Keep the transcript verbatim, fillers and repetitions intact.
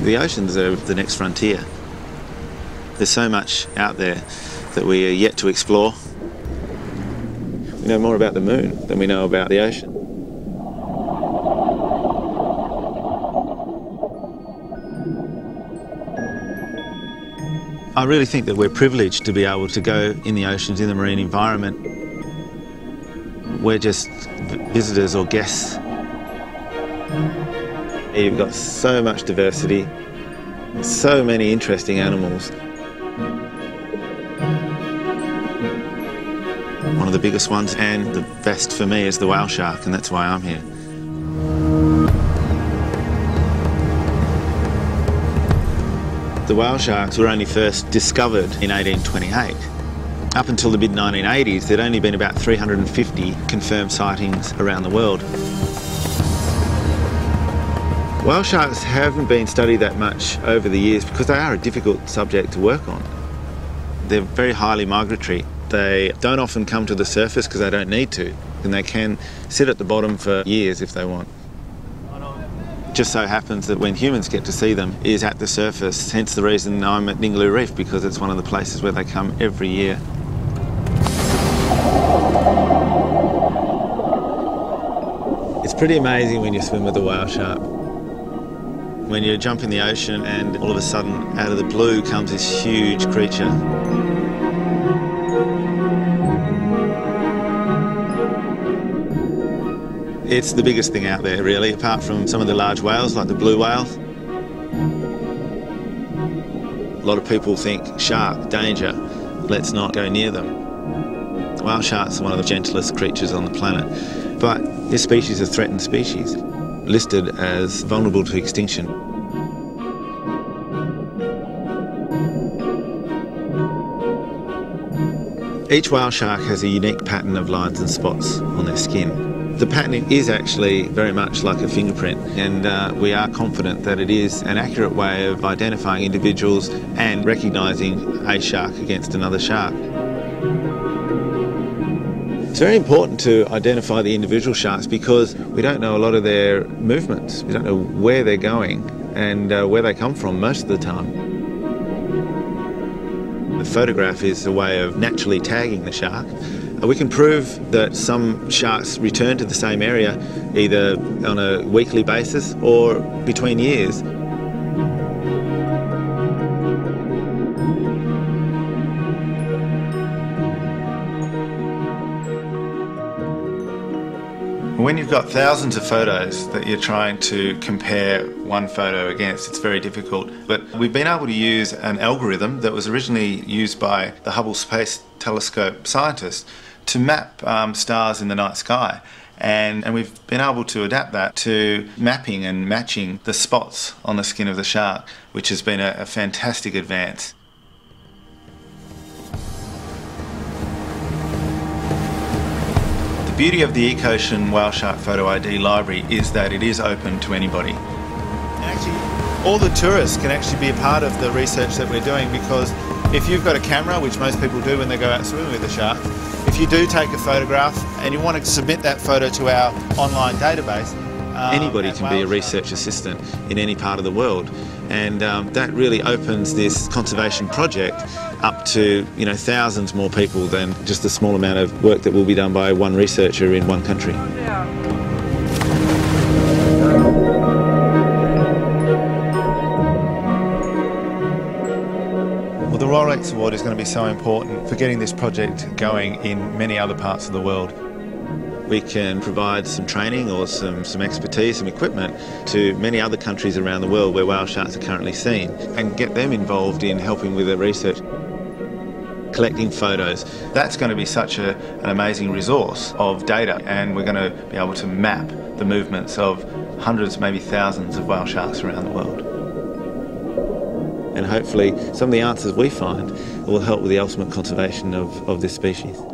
The oceans are the next frontier. There's so much out there that we are yet to explore. We know more about the moon than we know about the ocean. I really think that we're privileged to be able to go in the oceans, in the marine environment. We're just visitors or guests. You've got so much diversity, so many interesting animals. One of the biggest ones and the best for me is the whale shark, and that's why I'm here. The whale sharks were only first discovered in eighteen twenty-eight. Up until the mid nineteen eighties, there'd only been about three hundred fifty confirmed sightings around the world. Whale sharks haven't been studied that much over the years because they are a difficult subject to work on. They're very highly migratory. They don't often come to the surface because they don't need to, and they can sit at the bottom for years if they want. Just so happens that when humans get to see them is at the surface, hence the reason I'm at Ningaloo Reef, because it's one of the places where they come every year. It's pretty amazing when you swim with a whale shark. When you jump in the ocean and all of a sudden out of the blue comes this huge creature. It's the biggest thing out there, really, apart from some of the large whales like the blue whale. A lot of people think, shark, danger, let's not go near them. Whale sharks are one of the gentlest creatures on the planet, but this species is a threatened species, listed as vulnerable to extinction. Each whale shark has a unique pattern of lines and spots on their skin. The pattern is actually very much like a fingerprint, and uh, we are confident that it is an accurate way of identifying individuals and recognising a shark against another shark. It's very important to identify the individual sharks because we don't know a lot of their movements. We don't know where they're going and uh, where they come from most of the time. The photograph is a way of naturally tagging the shark. We can prove that some sharks return to the same area either on a weekly basis or between years. When you've got thousands of photos that you're trying to compare one photo against, it's very difficult. But we've been able to use an algorithm that was originally used by the Hubble Space Telescope scientists to map um, stars in the night sky. And, and we've been able to adapt that to mapping and matching the spots on the skin of the shark, which has been a, a fantastic advance. The beauty of the EcoOcean Whale Shark Photo I D library is that it is open to anybody. And actually, all the tourists can actually be a part of the research that we're doing, because if you've got a camera, which most people do when they go out swimming with a shark, if you do take a photograph and you want to submit that photo to our online database, um, anybody can be a research assistant in any part of the world, and um, that really opens this conservation project up to, you know, thousands more people than just a small amount of work that will be done by one researcher in one country. Well, the Rolex Award is going to be so important for getting this project going in many other parts of the world. We can provide some training or some, some expertise, some equipment to many other countries around the world where whale sharks are currently seen, and get them involved in helping with the research. Collecting photos, that's going to be such a, an amazing resource of data, and we're going to be able to map the movements of hundreds, maybe thousands of whale sharks around the world. And hopefully some of the answers we find will help with the ultimate conservation of, of this species.